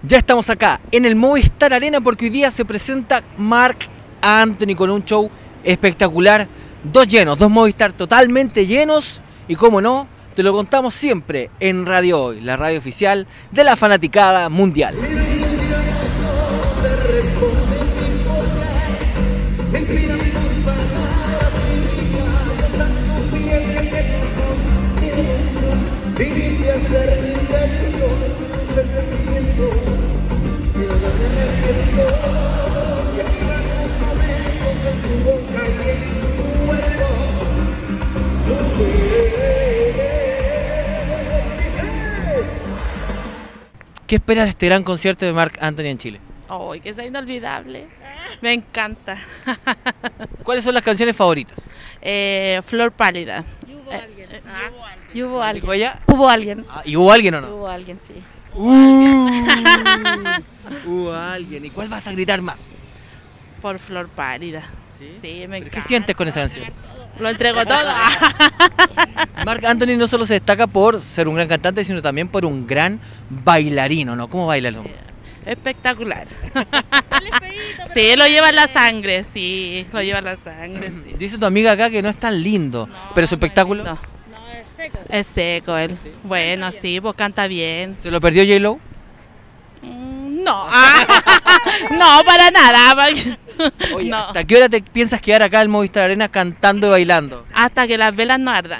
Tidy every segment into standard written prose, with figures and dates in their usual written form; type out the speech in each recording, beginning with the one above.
Ya estamos acá en el Movistar Arena porque hoy día se presenta Marc Anthony con un show espectacular. Dos llenos, dos Movistar totalmente llenos y como no, te lo contamos siempre en Radio Hoy, la radio oficial de la fanaticada mundial. ¿Qué esperas de este gran concierto de Marc Anthony en Chile? ¡Ay, que sea inolvidable! Me encanta. ¿Cuáles son las canciones favoritas? Flor Pálida. ¿Y hubo alguien? ¿Dijo ella? ¿Hubo alguien? ¿Y hubo alguien o no? Hubo alguien, sí. Hubo alguien. ¿Y cuál vas a gritar más? Por Flor Pálida. ¿Sí? Sí, me ¿Pero encanta. qué sientes con esa canción? Lo entrego todo. Marc Anthony no solo se destaca por ser un gran cantante, sino también por un gran bailarino, ¿no? ¿Cómo baila el hombre? Espectacular. Sí, lo lleva en la sangre, sí. Lo lleva en la sangre, sí. Dice tu amiga acá que no es tan lindo, pero su espectáculo... No, es seco él. Bueno, sí, pues canta bien. ¿Se lo perdió J-Lo? No, no, para nada. Oye, No. ¿hasta qué hora te piensas quedar acá en Movistar Arena cantando y bailando? Hasta que las velas no ardan.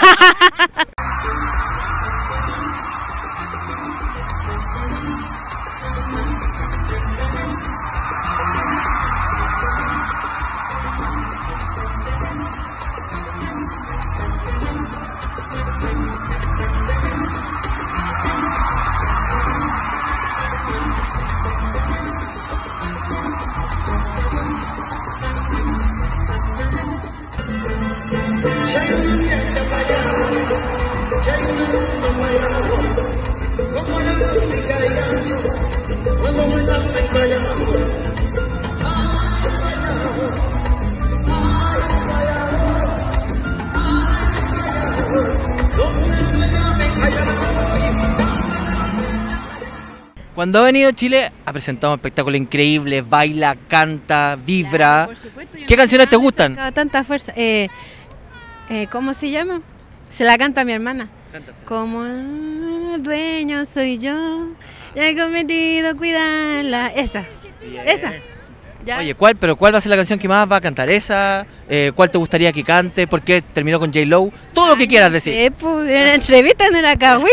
Cuando ha venido a Chile ha presentado un espectáculo increíble, baila, canta, vibra. Por supuesto, yo ¿Qué no canciones sé te nada, gustan? me sacaba tanta fuerza. ¿Cómo se llama? Se la canta mi hermana. Como el dueño soy yo, ya he cometido cuidarla. Esa. ¿Ya? Oye, ¿cuál va a ser la canción que más va a cantar? ¿Esa? ¿Cuál te gustaría que cante? ¿Por qué terminó con J-Lo? Todo lo que quieras decir. Pues, en la entrevista no era cagüín.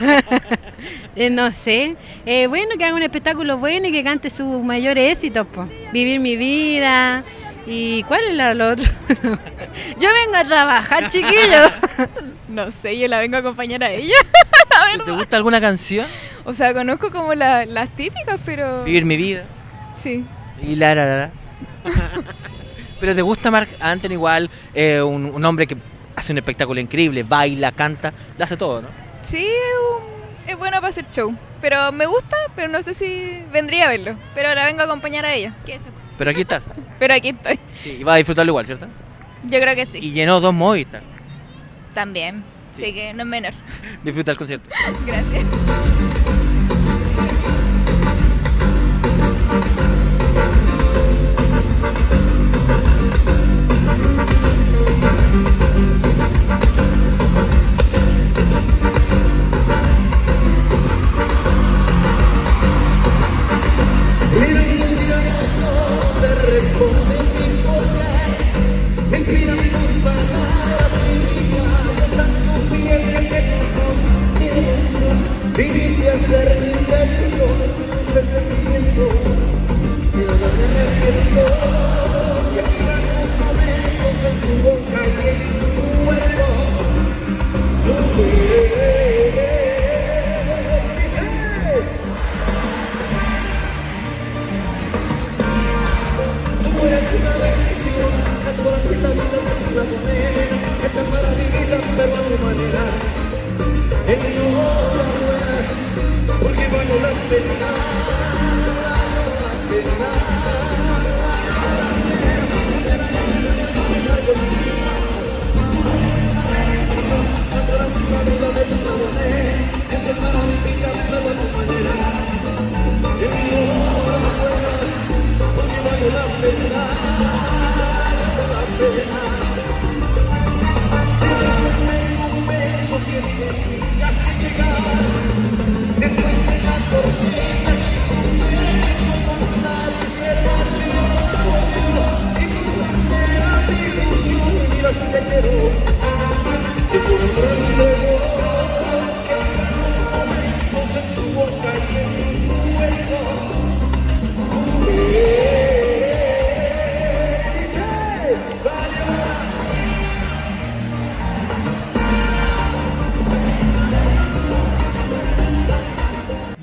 No sé. Bueno, que haga un espectáculo bueno y que cante sus mayores éxitos, pues. Vivir mi vida. ¿Y cuál es lo otro? Yo vengo a trabajar, chiquillos. No sé, yo la vengo a acompañar a ella. ¿Te gusta alguna canción? O sea, conozco como las típicas, pero... Vivir mi vida. Sí. Y la. Pero te gusta Marc Anthony igual, un hombre que hace un espectáculo increíble, baila, canta, lo hace todo, ¿no? Sí, es bueno para hacer show. Pero me gusta, pero no sé si vendría a verlo. Pero la vengo a acompañar a ella. Pero aquí estás. Pero aquí estoy. Sí, y vas a disfrutarlo igual, ¿cierto? Yo creo que sí. Y llenó dos Movistar. También. Sí. Así que no es menor. Disfruta el concierto. Gracias.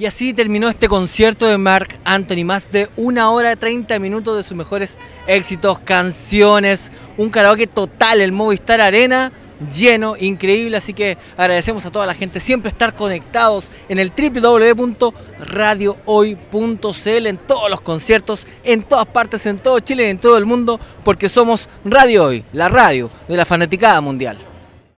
Y así terminó este concierto de Marc Anthony, más de 1 hora y 30 minutos de sus mejores éxitos, canciones, un karaoke total, el Movistar Arena lleno, increíble, así que agradecemos a toda la gente siempre estar conectados en el www.radiohoy.cl, en todos los conciertos, en todas partes, en todo Chile y en todo el mundo, porque somos Radio Hoy, la radio de la fanaticada mundial.